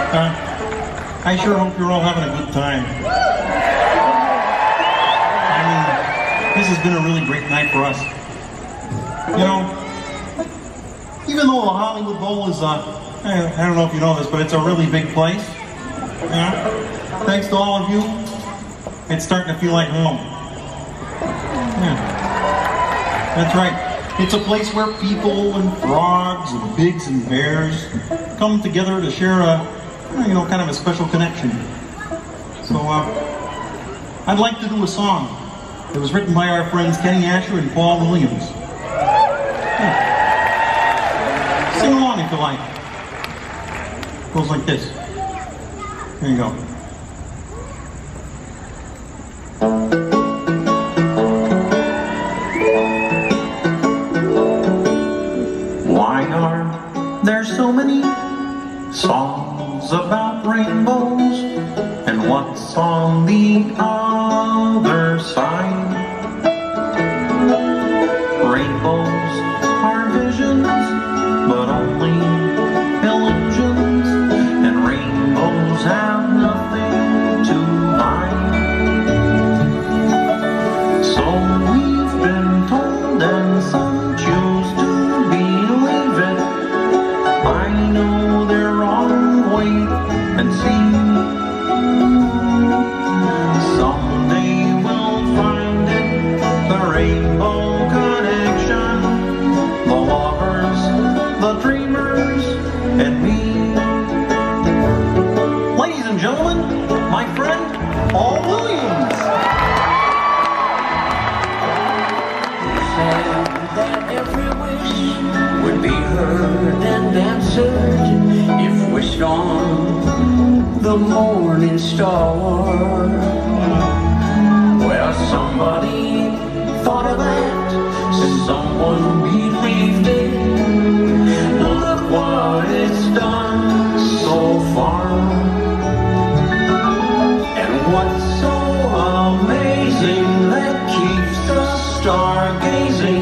I sure hope you're all having a good time. I mean, this has been a really great night for us. You know, even though the Hollywood Bowl is, I don't know if you know this, but it's a really big place. You know, thanks to all of you, it's starting to feel like home. Yeah, that's right. It's a place where people and frogs and pigs and bears come together to share a, you know, kind of a special connection. So, I'd like to do a song that was written by our friends Kenny Asher and Paul Williams. Yeah. Sing along if you like. It goes like this. Here you go. Why are there so many songs about rainbows, and what's on the other side? Rainbows are visions, but only illusions, and rainbows have nothing to hide. So we've been told, and some choose to believe it. I know they're wrong, wait and see. Someday we'll find it, the rainbow connection, the lovers, the dreamers, and me. Ladies and gentlemen, my friend, Paul Williams. Said that every wish would be heard and answered if wished on the morning star. Well, somebody thought of that, someone believed it. Look what it's done so far. And what's so amazing that keeps us stargazing